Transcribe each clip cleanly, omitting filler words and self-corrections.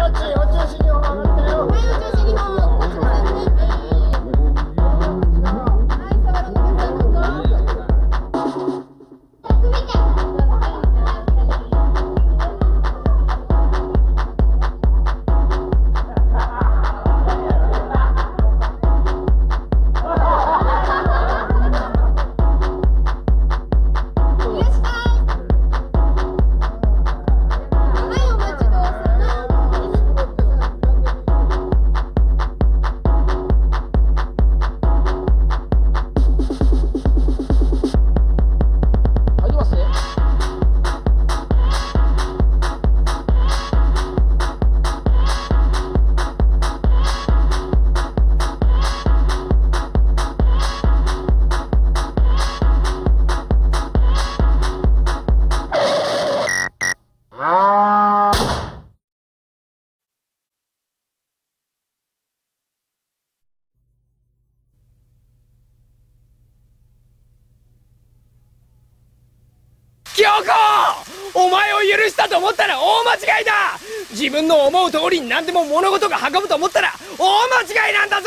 京子、お前を許したと思ったら大間違いだ。自分の思う通りに何でも物事が運ぶと思ったら大間違いなんだぞ。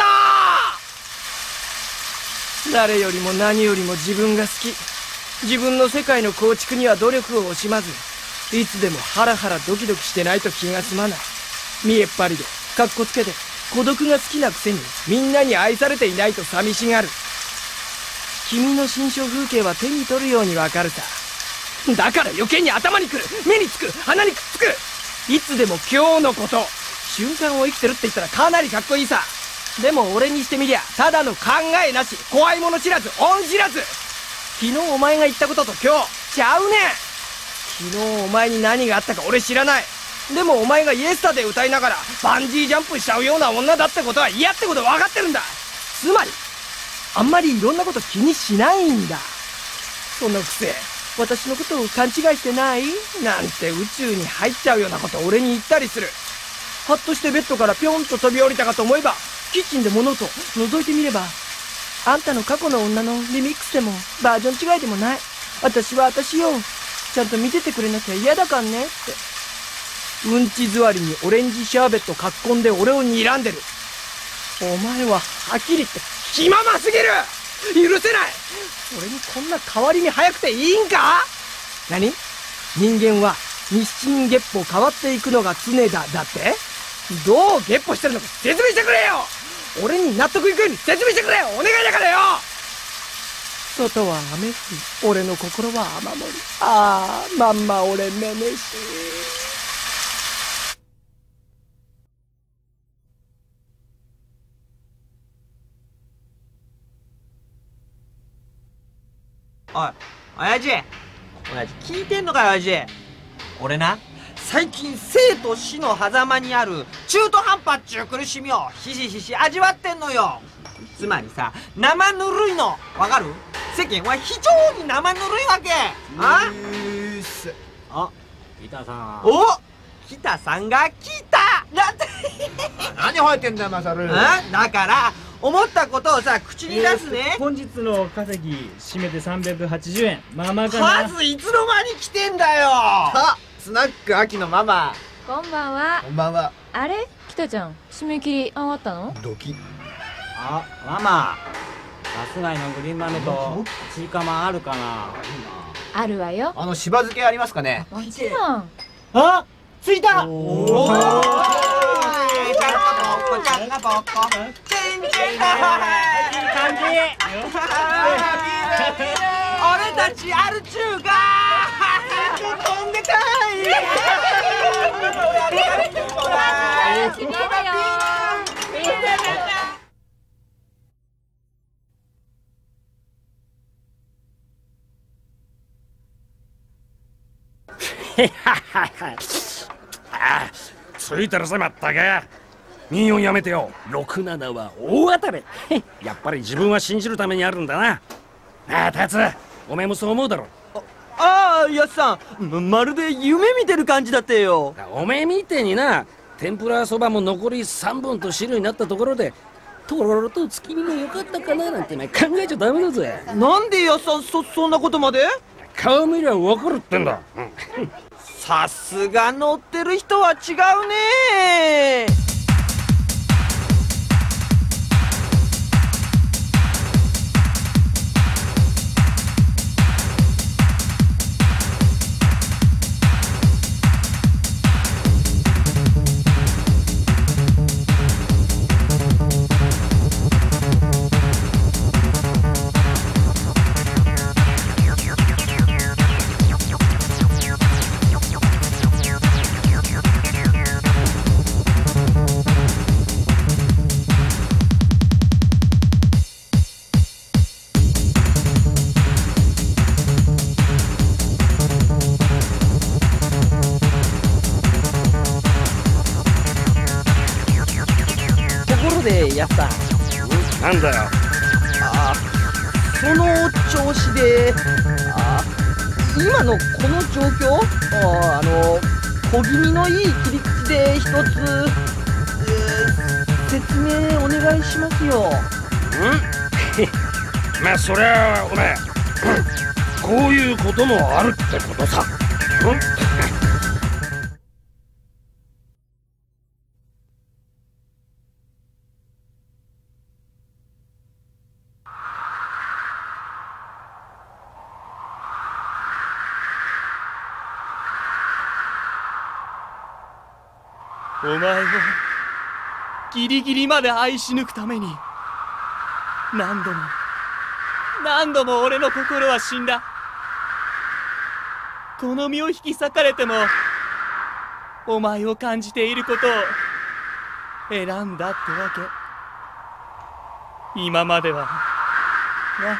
誰よりも何よりも自分が好き。自分の世界の構築には努力を惜しまず、いつでもハラハラドキドキしてないと気が済まない。見えっ張りでかっこつけて孤独が好きなくせにみんなに愛されていないと寂しがる。君の心象風景は手に取るようにわかるさ。だから余計に頭にくる、目につく、鼻にくっつく。いつでも今日のこと、瞬間を生きてるって言ったらかなりかっこいいさ。でも俺にしてみりゃただの考えなし、怖いもの知らず、恩知らず。昨日お前が言ったことと今日ちゃうねん。昨日お前に何があったか俺知らない。でもお前がイエスタで歌いながらバンジージャンプしちゃうような女だってことは嫌ってこと分かってるんだ。つまりあんまりいろんなこと気にしないんだ。そのくせ私のことを勘違いしてないなんて宇宙に入っちゃうようなこと俺に言ったりする。はっとしてベッドからピョンと飛び降りたかと思えばキッチンで物音覗いてみれば、あんたの過去の女のリミックスでもバージョン違いでもない。私は私よ、ちゃんと見ててくれなきゃ嫌だかんねって。うんち座りにオレンジシャーベットかっこんで俺を睨んでる。お前ははっきり言って気まますぎる。許せない。俺にこんな代わりに早くていいんか。何？人間は日進月歩変わっていくのが常だだって。どう月歩してるのか説明してくれよ。俺に納得いくように説明してくれよ。お願いだからよ。外は雨降り、俺の心は雨漏り。ああ、まんま俺めめしい。 おい、親父聞いてんのかよ親父。俺な、最近生と死の狭間にある中途半端っちゅう苦しみをひしひし味わってんのよ。つまりさ、生ぬるいのわかる？世間は非常に生ぬるいわけ。あ？あ、 北さん。 お、北さんが来た。なんて何吠えてんだよマサル。 だから思ったことをさ口に出すね。 本日の稼ぎ締めて380円。ママかな。 数いつの間に来てんだよ。 あ、スナック秋のママ。 こんばんは。 こんばんは。 あれ、北ちゃん締め切り上がったの？ ドキ。 あ、ママ、ガス街のグリーン豆とチーカマンあるかな。 あるわよ。 しば漬けありますかね。 もちろん。 あ、着いた。 おー、ちゃんがぼっこちゃんがぼっこチンチンだ。 いい感じ。 俺たちアルチューが飛んでたい。 きれいだよ。 ついてるぜまったく。24やめてよ。67は大当たり。やっぱり自分は信じるためにあるんだな。なあ達、おめえもそう思うだろ。 ああ、やっさん、まるで夢見てる感じだってよ。 おめえみてえにな、天ぷらそばも残り3本と汁になったところでとろろと月見もよかったかななんて考えちゃダメだぜ。 なんでやっさんそんなことまで。 顔見りゃ分かるってんだ。 さすが乗ってる人は違うね。やった。 なんだよ。 その調子で、今のこの状況、小気味のいい切り口で一つ、説明お願いしますよ。 まあそりゃお前こういうこともあるってことさ。 お前をギリギリまで愛し抜くために何度も俺の心は死んだ。この身を引き裂かれてもお前を感じていることを選んだってわけ。今まではな。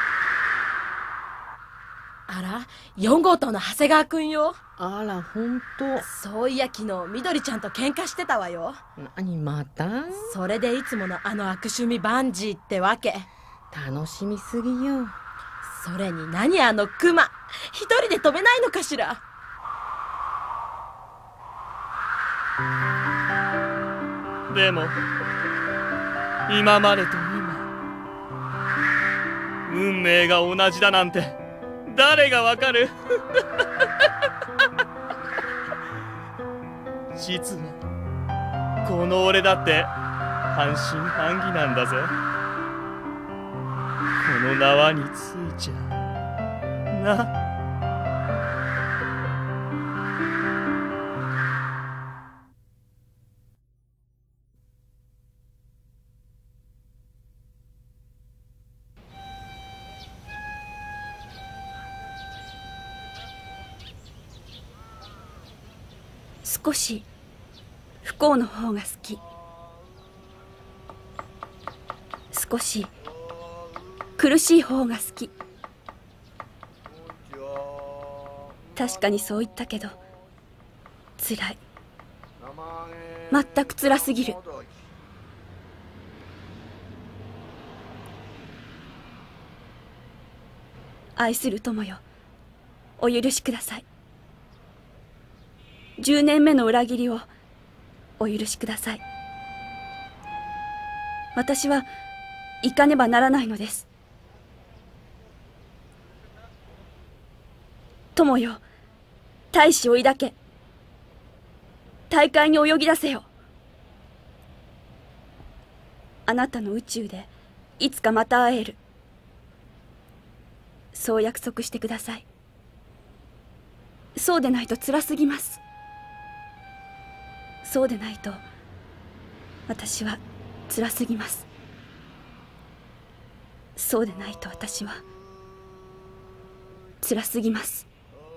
あら、4号棟の長谷川くんよ。 あら、ほんと。 そういや、昨日みどりちゃんと喧嘩してたわよ。 何また？ それでいつもの悪趣味バンジーってわけ。 楽しみすぎよ。 それに何クマ一人で飛べないのかしら。 でも今までと今運命が同じだなんて誰がわかる？実はこの俺だって半信半疑なんだぜ。この縄についちゃな。 少し不幸の方が好き。少し苦しい方が好き。確かにそう言ったけど辛い。全く辛すぎる。愛する友よ、お許しください。10年目の裏切りをお許しください。私は行かねばならないのです。友よ、大志を抱け。大海に泳ぎ出せよ。あなたの宇宙でいつかまた会える。そう約束してください。そうでないと辛すぎます。そうでないと私は辛すぎます。そうでないと私は辛すぎます。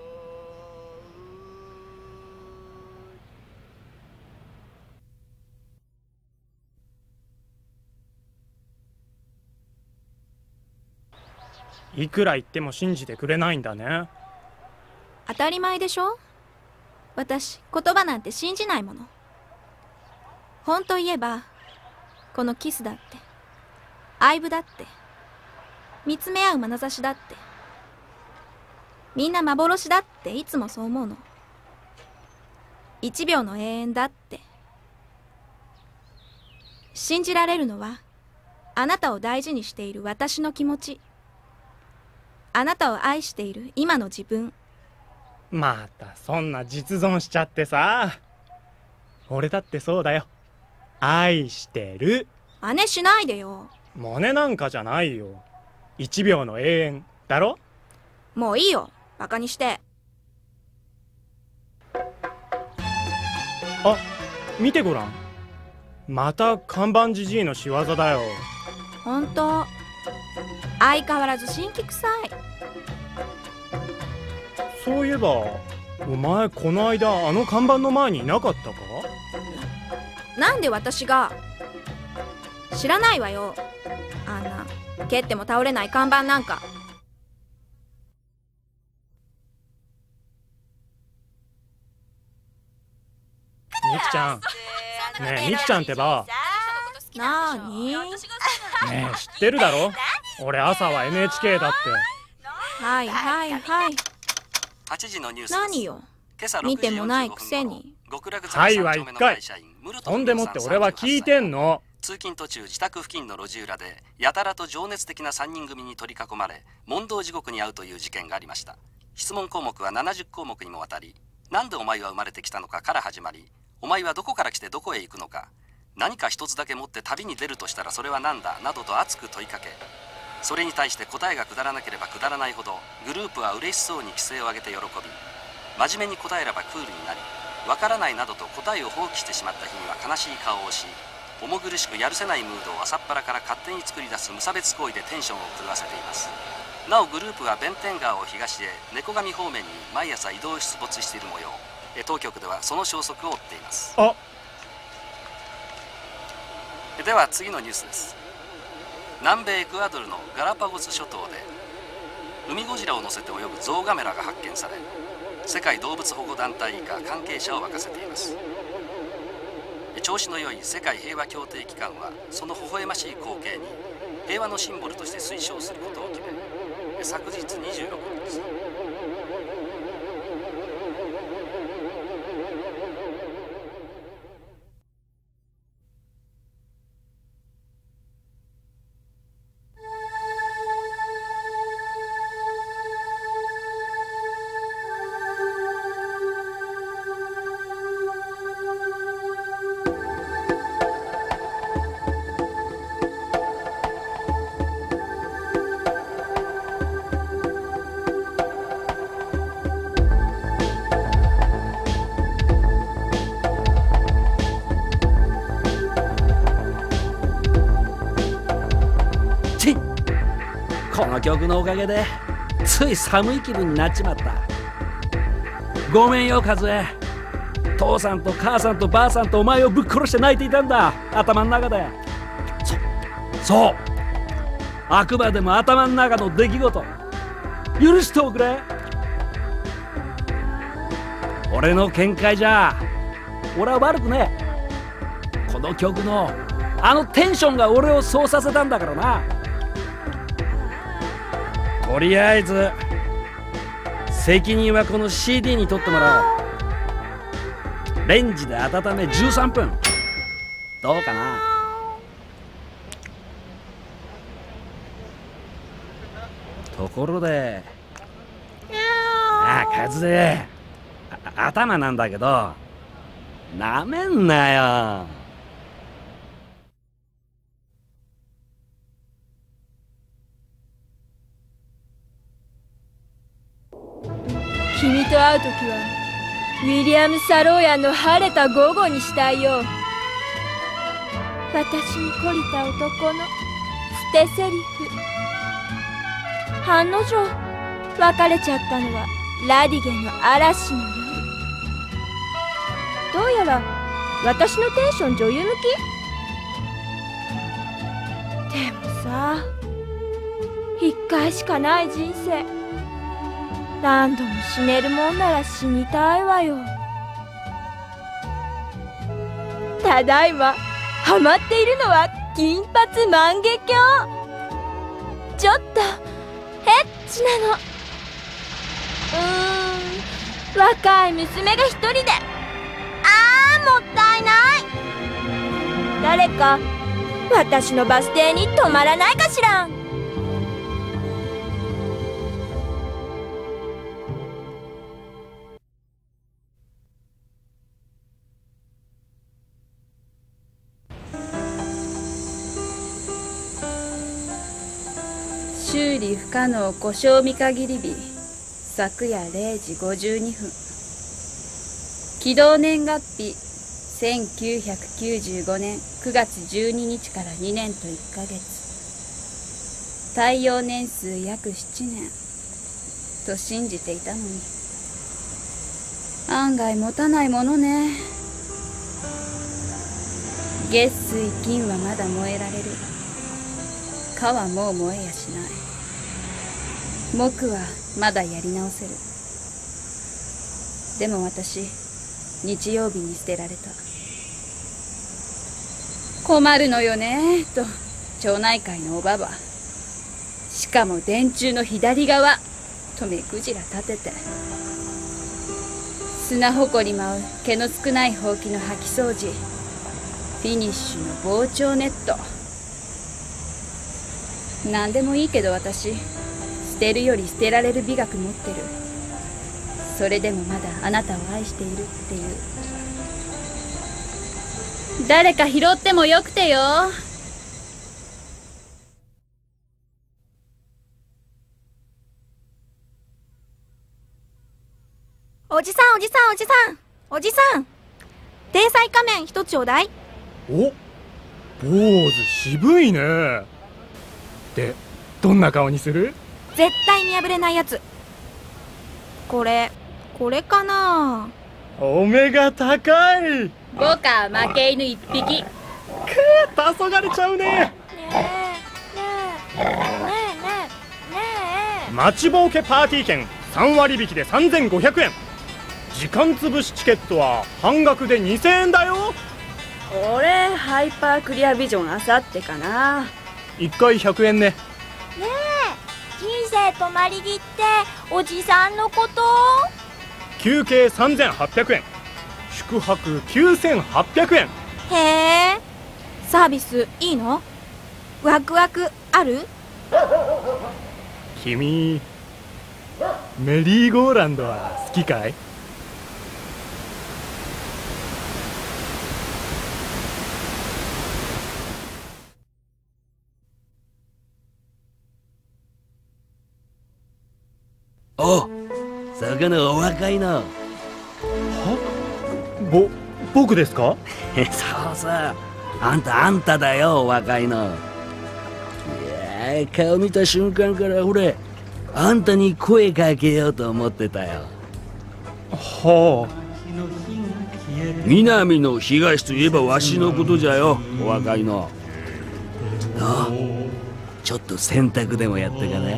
いくら言っても信じてくれないんだね。 当たり前でしょ。私言葉なんて信じないもの。本当言えばこのキスだって愛撫だって見つめ合う眼差しだってみんな幻だっていつもそう思うの。1秒の永遠だって。信じられるのはあなたを大事にしている私の気持ち、あなたを愛している今の自分、 またそんな実存しちゃってさ。俺だってそうだよ。愛してる。 真似しないでよ。 真似なんかじゃないよ。1秒の永遠だろ。 もういいよ、バカにして。 あ、見てごらん。また看板じじいの仕業だよ。 ほんと相変わらず新規臭い。 そういえばお前この間あの看板の前にいなかったか？ なんで私が？知らないわよ。あんな蹴っても倒れない看板なんか。 みきちゃん。ねえみきちゃんってば。 なーに？ ねえ知ってるだろ。俺朝は NHK だって。 はいはいはい。 8時のニュースです。 何よ、見てもないくせに。 はいは1回。ほんでもって俺は聞いてんの。 通勤途中自宅付近の路地裏でやたらと情熱的な3人組に取り囲まれ問答地獄に遭うという事件がありました。質問項目は70項目にもわたり、なんでお前は生まれてきたのかから始まり、お前はどこから来てどこへ行くのか、何か一つだけ持って旅に出るとしたらそれは何だなどと熱く問いかけ、それに対して答えがくだらなければくだらないほどグループは嬉しそうに奇声を上げて喜び、真面目に答えればクールになり、わからないなどと答えを放棄してしまった日には悲しい顔をし、重苦しくやるせないムードを朝っぱらから勝手に作り出す無差別行為でテンションを狂わせています。なおグループは弁天川を東へ猫上方面に毎朝移動出没している模様。当局ではその消息を追っています。では次のニュースです。南米エクアドルのガラパゴス諸島で海ゴジラを乗せて泳ぐゾウガメラが発見され、世界動物保護団体以下関係者を沸かせています。調子の良い世界平和協定機関はその微笑ましい光景に平和のシンボルとして推奨することを決め、昨日26日この曲のおかげでつい寒い気分になっちまった。ごめんよ和江。父さんと母さんとばあさんとお前をぶっ殺して泣いていたんだ、頭の中で。そうあくまでも頭の中の出来事、許しておくれ。俺の見解じゃ俺は悪くねえ。この曲のあのテンションが俺をそうさせたんだからな。とりあえず責任はこの CD に取ってもらおう。レンジで温め13分どうかな。ところで和江、頭なんだけどなめんなよ。 君と会うときはウィリアム・サローヤンの晴れた午後にしたいよ。私に懲りた男の捨て台詞。案の定別れちゃったのはラディゲンの嵐の夜。どうやら私のテンション女優向き。でもさ、一回しかない人生、何度も死ねるもんなら死にたいわよ。ただいまハマっているのは金髪万華鏡。ちょっとエッチなの。若い娘が一人で、もったいない。誰か私のバス停に止まらないかしら。 修理不可能故障見限り日、昨夜0時52分。起動年月日、1995年9月12日から2年と1ヶ月。耐用年数約7年。と信じていたのに。案外持たないものね。月水金はまだ燃えられる。火はもう燃えやしない。木はまだやり直せる。でも私、日曜日に捨てられた。困るのよねと町内会のおばば。しかも電柱の左側と目くじら立てて。砂ほこり舞う毛の少ないほうきの掃き掃除。フィニッシュの膨張ネット。何でもいいけど私、捨てるより捨てられる美学持ってる。それでもまだあなたを愛しているっていう。誰か拾ってもよくてよ。 おじさんおじさんおじさんおじさん、天才仮面一つちょうだい。 お、坊主渋いね。で、どんな顔にする？ 絶対見破れないやつ。これかな。 お目が高い。 ボカ負け犬一匹。 黄昏れちゃうね。待ちぼうけパーティー券3割引きで3500円。時間つぶしチケットは半額で2000円だよ。 俺ハイパークリアビジョンあさってかな。 1回100円ね。 ねえ、人生止まり木っておじさんのこと？ 休憩3800円、宿泊9800円。 へえ、サービスいいの？ワクワクある？ 君、メリーゴーランドは好きかい？ お、そこのお若いの。 僕ですか？ そうそう、あんただよ、お若いの。いや、顔見た瞬間から俺あんたに声かけようと思ってたよ。 はあ。 南の東といえばわしのことじゃよ、お若いの。ちょっと洗濯でもやってかない？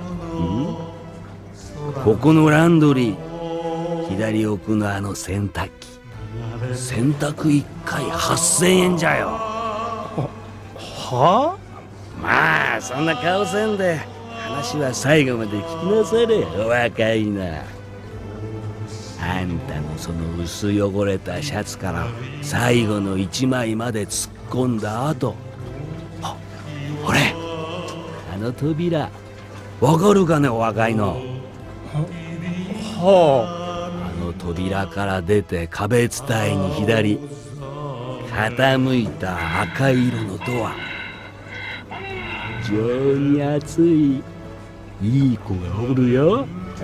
ここのランドリー、左奥のあの洗濯機、洗濯1回8000円じゃよ。 はあ？ まあそんな顔せんで話は最後まで聞きなされ、お若いな。あんたのその薄汚れたシャツから最後の1枚まで突っ込んだ後、ほれ、あの扉わかるかね、お若いの。 はあの扉から出て壁伝いに左、傾いた赤い色のドア。非常に熱いいい子がおるよ。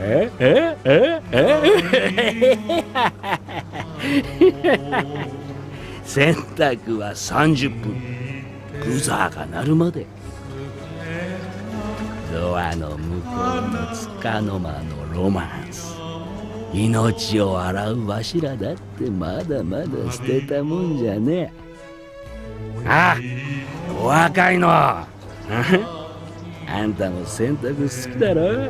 洗濯は30分、ブザーが鳴るまで。ドアの向こうのつかの間のロマンス、命を洗うわしらだってまだまだ捨てたもんじゃねえ。あ、お若いの。あんたも洗濯好きだろ？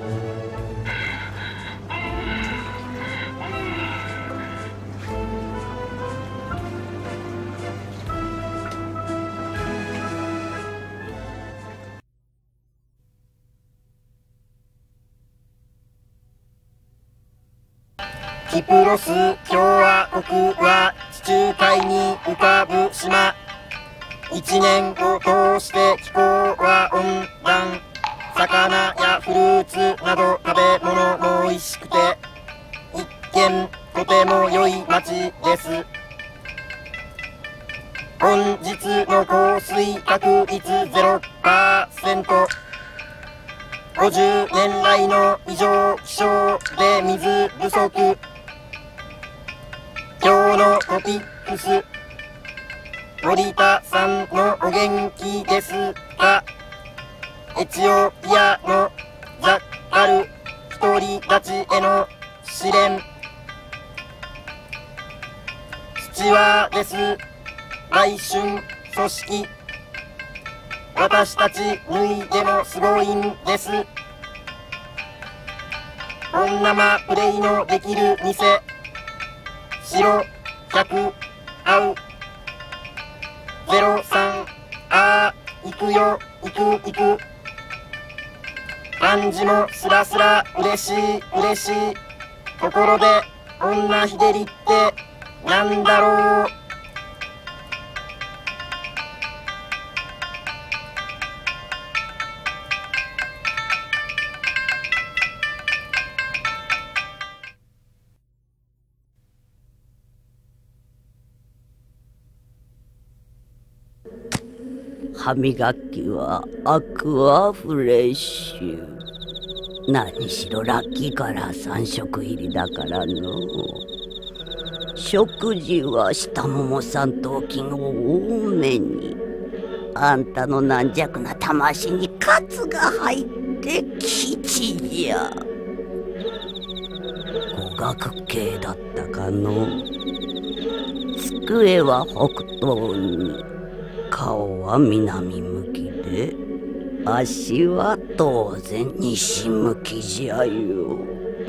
キプロス共和国は地中海に浮かぶ島。一年を通して気候は温暖。魚やフルーツなど食べ物も美味しくて、一見とても良い町です。本日の降水確率 0%。 50年来の異常気象で水不足。今日のトピックス、森田さんのお元気ですか？エチオピアのジャッカル独り立ちへの試練。スチュワーデス売春組織。私たち脱いでもすごいんです。本生プレイのできる店。白100合う。03あー行くよ行く行く。漢字もスラスラ嬉しい嬉しい。ところで女日照りってなんだろう。 歯磨きはアクアフレッシュ。何しろラッキーカラー3色入りだからの。食事は下もも三頭筋を多めに。あんたの軟弱な魂にカツが入って吉じゃ。語学系だったかの。机は北東に、顔は南向きで、足は当然西向きじゃよ。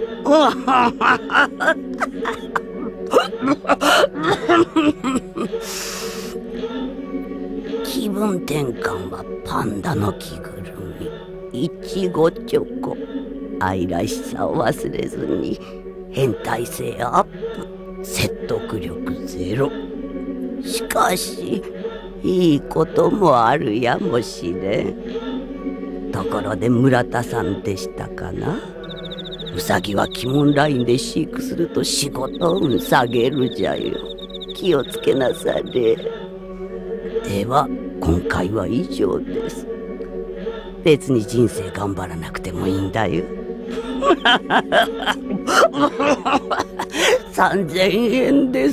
気分転換はパンダの着ぐるみ、いちごチョコ。愛らしさを忘れずに変態性アップ、説得力ゼロ。しかしいいこともあるやもしれん。ところで村田さんでしたかな。ウサギは鬼門ラインで飼育すると仕事運下げるじゃよ。気をつけなされ。では今回は以上です。別に人生頑張らなくてもいいんだよ。3000円です。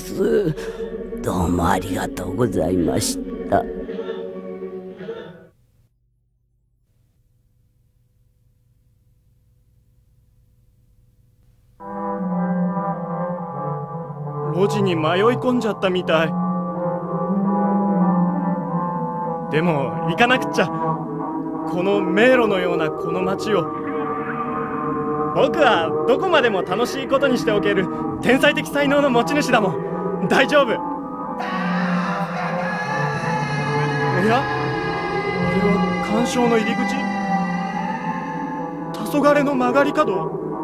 どうもありがとうございました。 路地に迷い込んじゃったみたい。でも行かなくっちゃ。この迷路のようなこの街を。僕はどこまでも楽しいことにしておける天才的才能の持ち主だもん。大丈夫。おや、あれは鑑賞の入り口？黄昏の曲がり角？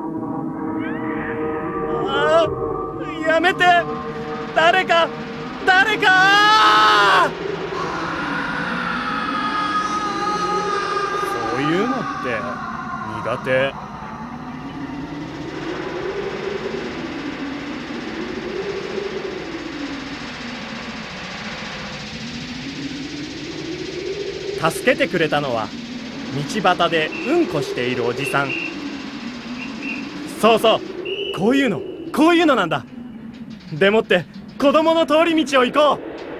ああ、やめて！誰か！誰か！そういうのって苦手。助けてくれたのは道端でうんこしているおじさん。そうそう、こういうのなんだ。でもって子供の通り道を行こ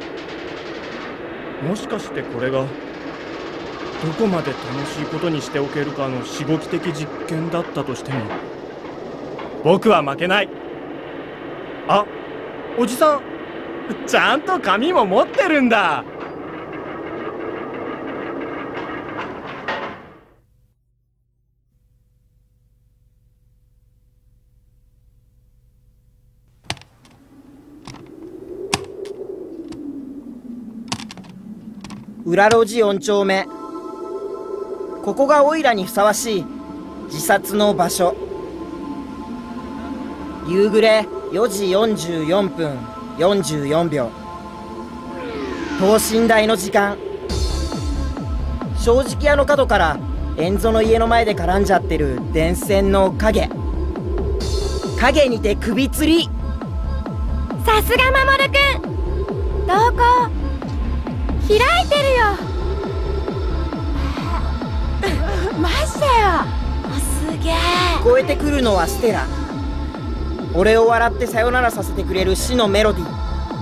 う。もしかしてこれがどこまで楽しいことにしておけるかのしごき的実験だったとしても、僕は負けない。あ、おじさんちゃんと紙も持ってるんだ。 裏路地4丁目。ここがオイラにふさわしい自殺の場所。夕暮れ4時44分44秒。等身大の時間。正直屋の角から円蔵の家の前で絡んじゃってる電線の影。影にて首吊り。 さすが守くん。どこ開いてるよ。ましてよ。 聞こえてくるのはステラ。俺を笑ってさよならさせてくれる死のメロディー。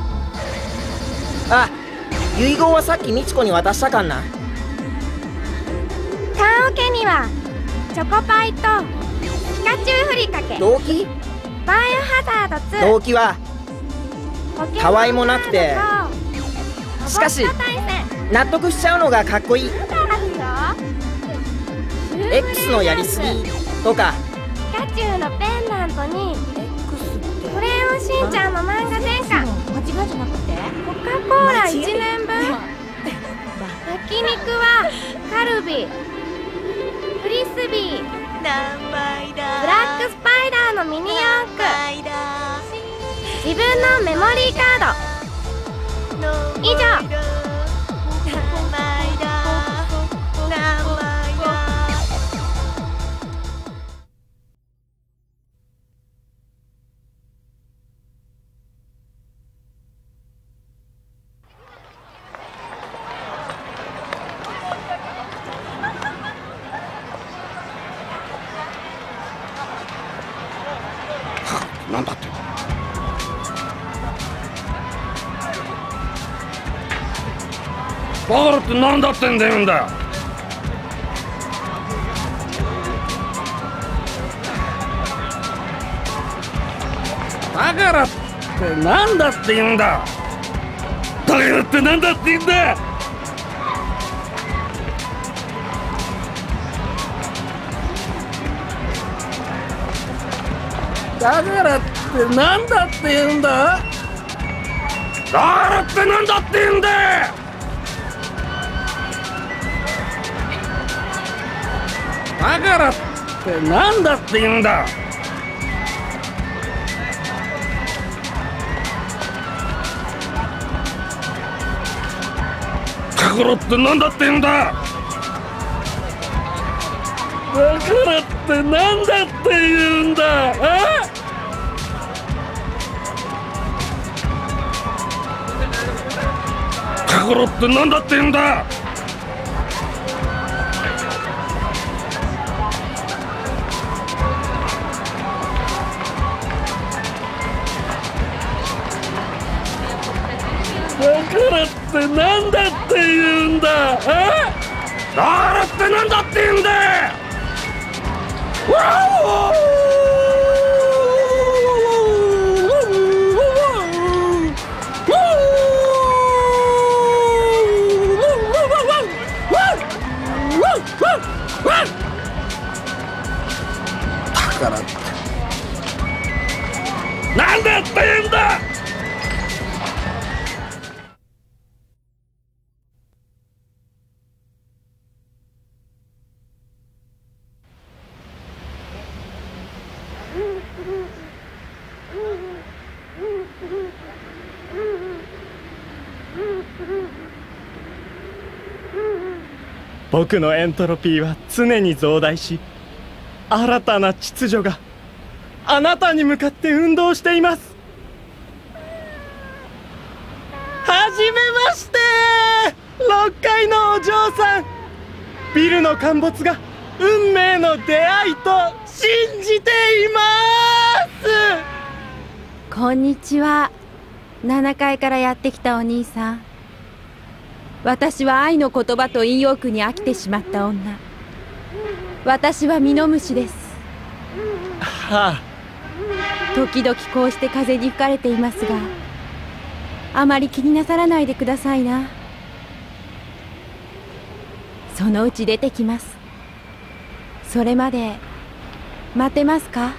あ、遺言はさっき美智子に渡したかんな。 棺桶にはチョコパイとピカチュウふりかけ、 動機バイオハザード2、 動機はたわいもなくて、しかし納得しちゃうのがかっこいい。 X のやりすぎとか、 ピカチュウのペンダントにクレヨンしんちゃんの漫画全巻、間違いじゃなくてコカ・コーラ1年分、焼肉はカルビ、フリスビー、ブラックスパイダーのミニ四駆、自分のメモリーカード、以上。 なんだって。バカラってなんだってんだよんだ。バカラってなんだって言うんだ。バカラってなんだって言うんだ。だからってなんだって言うんだ。だからってなんだって言うんだ。だからってなんだって言うんだ。だからってなんだって言うんだ。だからってなんだって言うんだ。あ？だからってなんだって言うんだ。だからってなんだって言うんだ。あ？だからってなんだって言うんだ。だからってなんだって言うんだ。 僕のエントロピーは常に増大し、新たな秩序があなたに向かって運動しています。はじめまして、6階のお嬢さん。ビルの陥没が運命の出会いと信じています。 こんにちは。7階からやってきたお兄さん。私は愛の言葉と引用句に飽きてしまった女。私はミノムシです。 はあ。 時々こうして風に吹かれていますが、あまり気になさらないでくださいな。そのうち出てきます。それまで待てますか？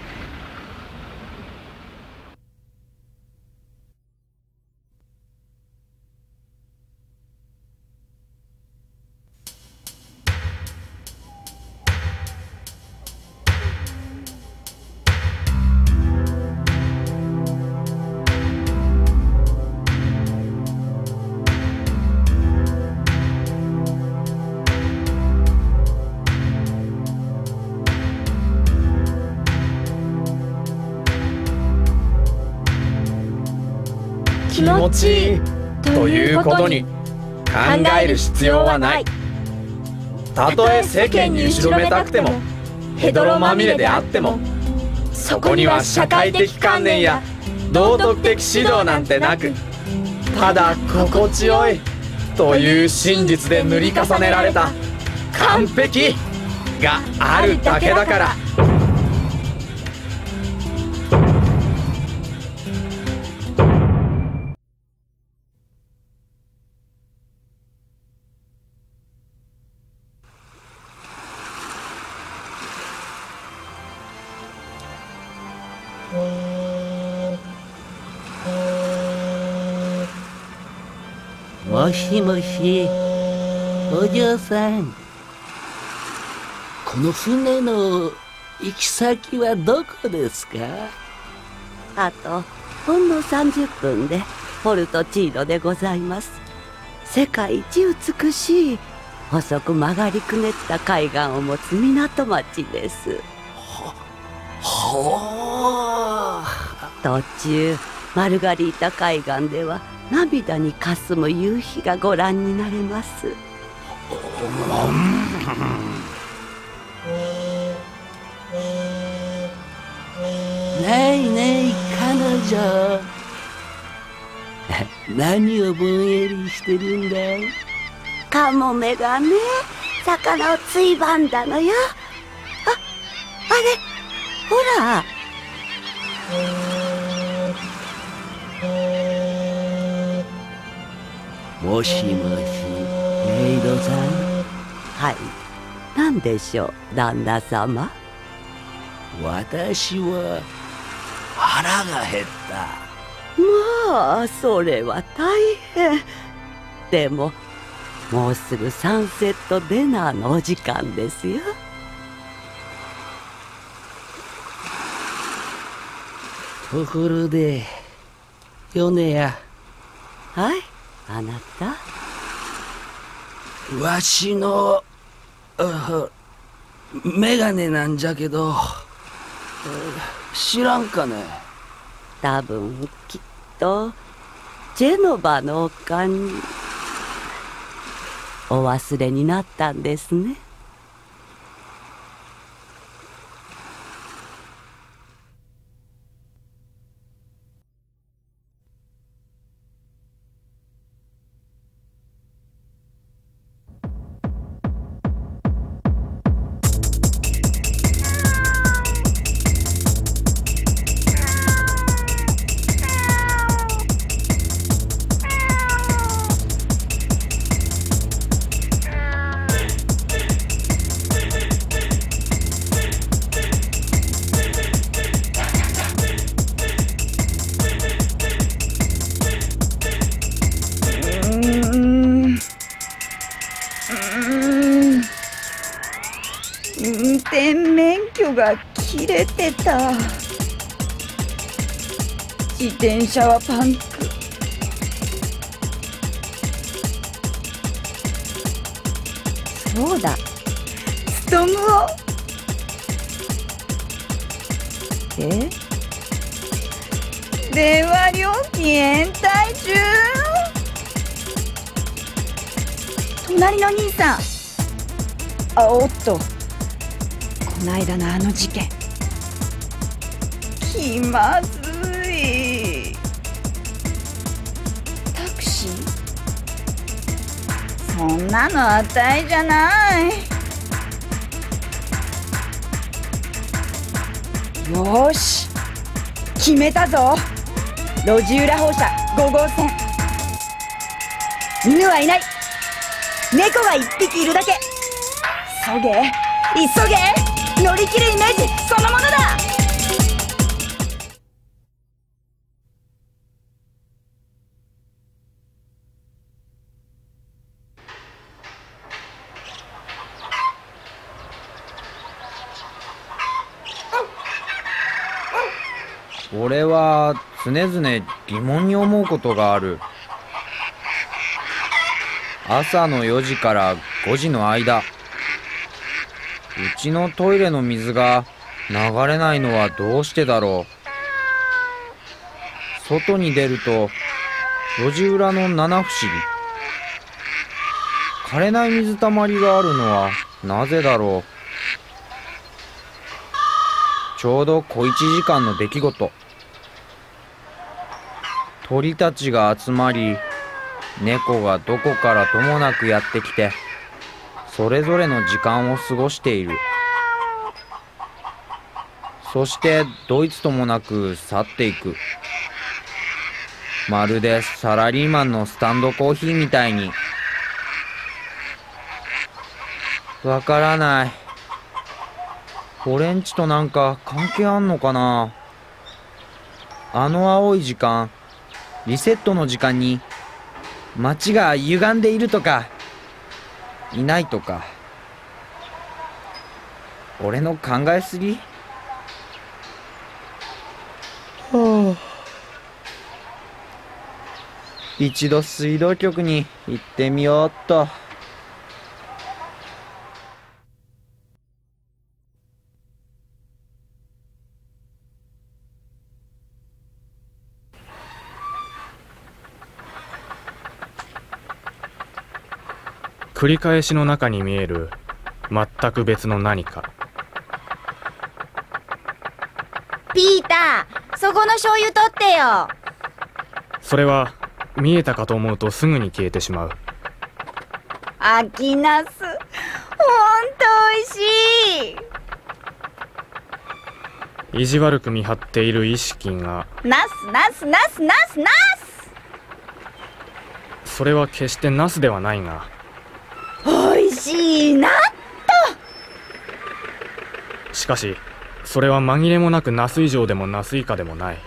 気持ちいいということに考える必要はない。たとえ世間に後ろめたくてもヘドロまみれであっても、そこには社会的観念や道徳的指導なんてなく、ただ心地よいという真実で塗り重ねられた完璧があるだけだから。 もしもし、お嬢さん。この船の行き先はどこですか？あとほんの30分でポルトチーノでございます。世界一美しい細く曲がりくねった海岸を持つ港町です。途中マルガリータ海岸では涙にかすむ夕日がご覧になれます。ねえねえ彼女何をぼんやりしてるんだい？カモメがね、魚をついばんだのよ。あれほら。もしもし、メイドさん。はい、何でしょう、旦那様。私は腹が減った。まあそれは大変。でももうすぐサンセットディナーのお時間ですよ。ところで米や。はい、あなた。 わしのメガネなんじゃけど、知らんかね？ 多分きっとジェノバの丘にお忘れになったんですね。 運転免許が切れてた。自転車はパンク。そうだ、ストムを。電話料金延滞中。隣の兄さん。おっと、こないだのあの事件、気まずい。タクシー？そんなのあたいじゃない。よーし、決めたぞ。路地裏放射5号線。犬はいない。猫が1匹いるだけ。急げ急げ、乗り切るイメージそのものだ。 俺は常々疑問に思うことがある。朝の4時から5時の間、うちのトイレの水が流れないのはどうしてだろう。外に出ると路地裏の七不思議。枯れない水たまりがあるのはなぜだろちょうど小1時間の出来事。鳥たちが集まり、猫がどこからともなくやってきて、それぞれの時間を過ごしている。そしてどいつともなく去っていく。まるでサラリーマンのスタンドコーヒーみたいに。わからない。俺んちとなんか関係あんのかな。あの青い時間、リセットの時間に街が歪んでいるとかいないとか、俺の考えすぎ？はあ、一度水道局に行ってみようっと。 繰り返しの中に見える全く別の何か。 ピーター、そこの醤油取ってよ。 それは見えたかと思うとすぐに消えてしまう。 秋ナス、ほんと美味しい。 意地悪く見張っている意識が。 ナスナスナスナスナス。 それは決してナスではないが、 美味しいなっと。しかしそれは紛れもなくナス以上でもナス以下でもない。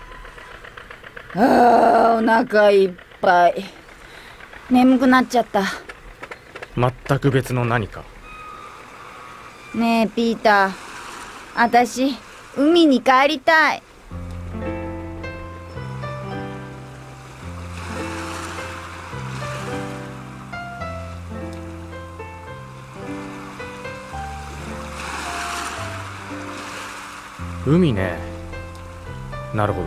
あー、お腹いっぱい。眠くなっちゃった。 全く別の何か。 ねえピーター、あたし海に帰りたい。 海ね。なるほど。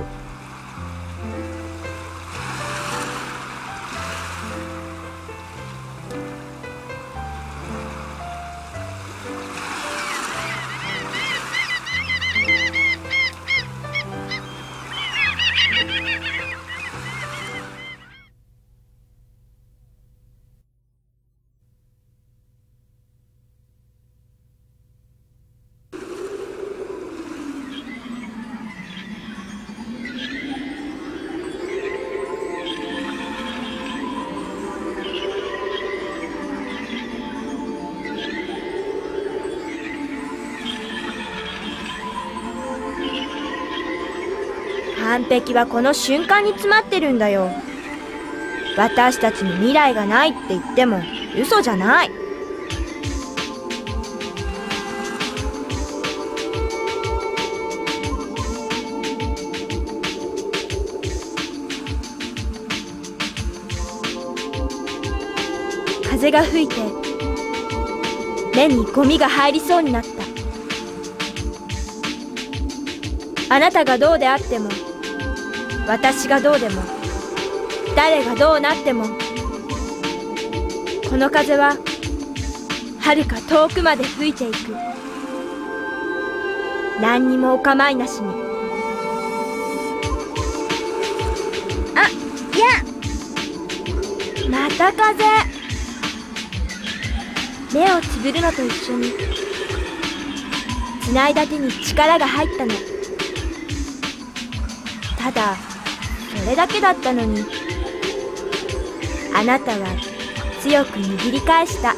完璧はこの瞬間に詰まってるんだよ。私たちに未来がないって言っても嘘じゃない。風が吹いて目にゴミが入りそうになった。あなたがどうであっても、私がどうでも、誰がどうなっても、この風は遥か遠くまで吹いていく。何にもお構いなしに。あ、いや、また風。目をつぶるのと一緒に繋いだ手に力が入ったの。ただそれだけだったのに、あなたは強く握り返した。